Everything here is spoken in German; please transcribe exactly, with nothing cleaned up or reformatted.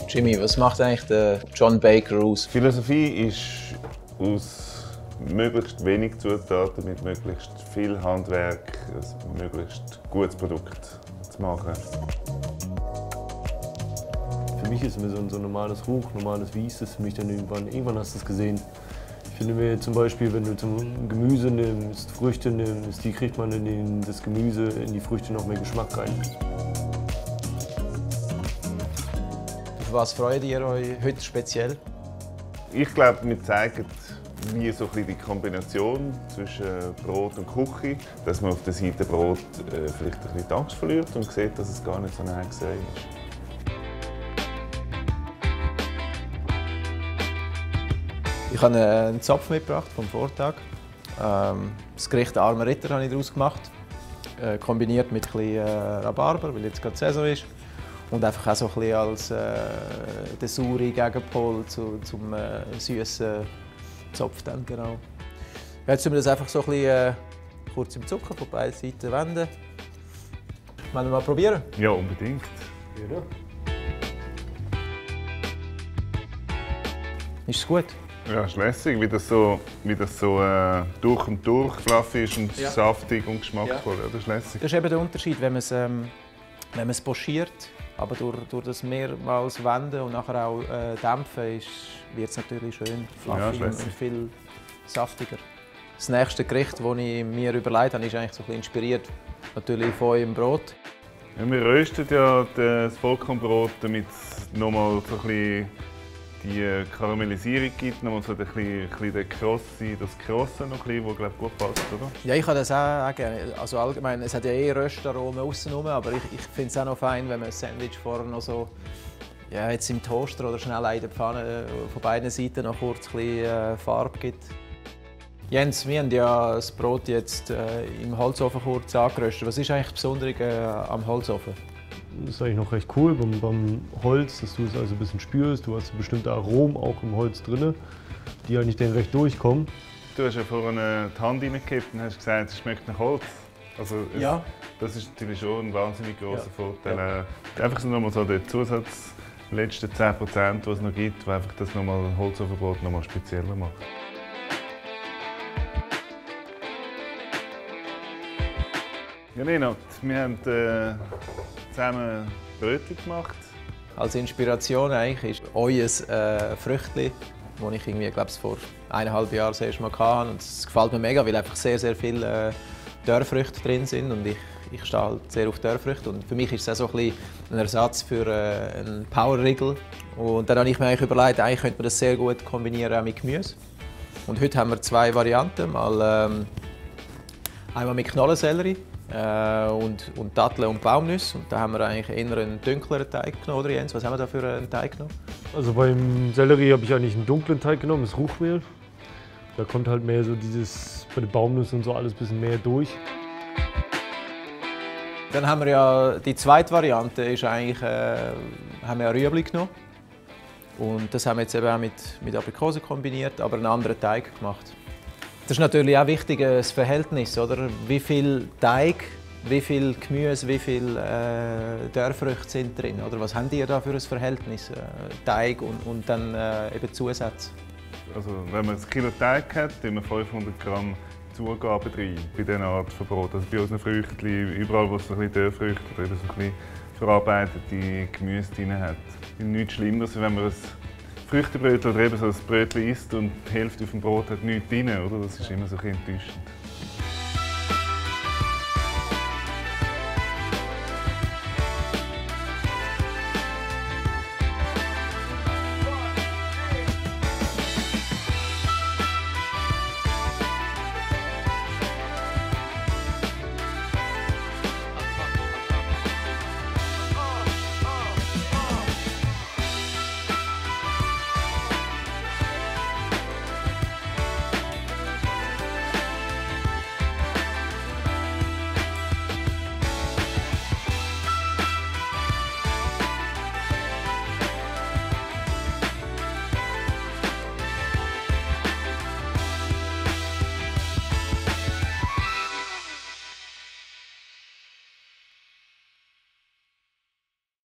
Jimmy, was macht eigentlich der John Baker aus? Die Philosophie ist, aus möglichst wenig Zutaten mit möglichst viel Handwerk ein möglichst gutes Produkt zu machen. Für mich ist es so ein, so ein normales Hoch, normales Wies, das für mich dann irgendwann, irgendwann hast du es gesehen. Ich finde mir zum Beispiel, wenn du zum Gemüse nimmst, Früchte nimmst, die kriegt man in den, das Gemüse, in die Früchte noch mehr Geschmack rein. Auf was freut ihr euch heute speziell? Ich glaube, wir zeigen, wie so ein bisschen die Kombination zwischen Brot und Küche, dass man auf der Seite Brot äh, vielleicht ein bisschen die Angst verliert und sieht, dass es gar nicht so eine Hexerei ist. Ich habe einen Zopf mitgebracht vom Vortag. Ähm, das Gericht Armer Ritter habe ich daraus gemacht, äh, kombiniert mit ein bisschen äh, Rhabarber, weil jetzt gerade Saison ist. Und einfach auch so ein bisschen als äh, der saure Gegenpol zu, zum äh, süßen Zopf. Dann, genau. Jetzt müssen wir das einfach so ein bisschen äh, kurz im Zucker von beiden Seiten wenden. Wollen wir mal probieren? Ja, unbedingt. Ja. Ist es gut? Ja, ist lässig, wie das so, wie das so äh, durch und durch fluffy ist und Ja. saftig und geschmackvoll. Ja. Ja, das ist lässig. Das ist eben der Unterschied, wenn man es, ähm, wenn man es pochiert, aber durch, durch das mehrmals Wenden und nachher auch äh, Dämpfen wird es natürlich schön fluffy Ja, und, lässig. und viel saftiger. Das nächste Gericht, das ich mir überlegt habe, ist eigentlich so ein bisschen inspiriert natürlich von eurem Brot. Ja, wir rösten ja das Vollkornbrot, damit es nochmal so ein bisschen die Karamellisierung gibt, nochmal so ein bisschen, ein bisschen den Krosse, das Krosse noch ein bisschen, das glaube ich, gut passt, oder? Ja, ich habe das auch, auch gerne. Also allgemein, es hat ja eh Röstaromen außenrum, aber ich, ich finde es auch noch fein, wenn man ein Sandwich vorher noch so ja, jetzt im Toaster oder schnell in der Pfanne von beiden Seiten noch kurz ein bisschen äh, Farbe gibt. Jens, wir haben ja das Brot jetzt äh, im Holzofen kurz angeröstet. Was ist eigentlich das Besondere äh, am Holzofen? Das ist eigentlich noch recht cool beim, beim Holz, dass du es also ein bisschen spürst. Du hast bestimmte Aromen auch im Holz drin, die eigentlich dann recht durchkommen. Du hast ja vorhin die Hand reingekippt und hast gesagt, es schmeckt nach Holz. Also es, Ja. Das ist natürlich schon ein wahnsinnig grosser Ja. Vorteil. Ja. Einfach so nochmal so der Zusatz, die letzten zehn Prozent, die es noch gibt, die einfach das nochmal Holzofenbrot nochmal spezieller macht. Ja, Nenad, wir haben äh, zusammen Brötchen gemacht. Als Inspiration eigentlich ist euer äh, Früchtli, das ich irgendwie, glaube ich, vor eineinhalb Jahren das erste Mal hatte. Und es gefällt mir mega, weil einfach sehr, sehr viele äh, Dörrfrüchte drin sind. Und ich, ich stehe halt sehr auf Dörrfrüchte. Und für mich ist es auch so ein, bisschen ein Ersatz für äh, einen Powerriegel. Und dann habe ich mir eigentlich überlegt, eigentlich könnte man das sehr gut kombinieren auch mit Gemüse. Und heute haben wir zwei Varianten. Mal, ähm, einmal mit Knollensellerie. Äh, und, und Datteln und Baumnüsse. Und da haben wir eigentlich eher einen dunkleren Teig genommen, oder Jens? Was haben wir da für einen Teig genommen? Also beim Sellerie habe ich eigentlich einen dunklen Teig genommen, das Ruchmehl. Da kommt halt mehr so dieses, bei den Baumnüssen und so alles ein bisschen mehr durch. Dann haben wir ja die zweite Variante, ist eigentlich, äh, haben wir Rüebli genommen. Und das haben wir jetzt eben auch mit, mit Aprikosen kombiniert, aber einen anderen Teig gemacht. Das ist natürlich auch wichtig, das Verhältnis, oder? Wie viel Teig, wie viel Gemüse, wie viel äh, Dörrfrüchte sind drin, oder? Was habt ihr da für ein Verhältnis, äh, Teig und, und dann äh, eben Zusätze? Also, wenn man ein Kilo Teig hat, tun wir fünfhundert Gramm Zugaben rein bei dieser Art von Brot. Also bei unseren Früchten, überall wo es so ein bisschen Dörrfrüchte oder eben so ein bisschen verarbeitete Gemüse drin hat. Es ist nichts Schlimmeres, wenn man ein Früchtebrötchen oder eben so ein Brötchen isst und die Hälfte auf dem Brot hat nichts drin, oder? Das ist immer so ein bisschen enttäuschend.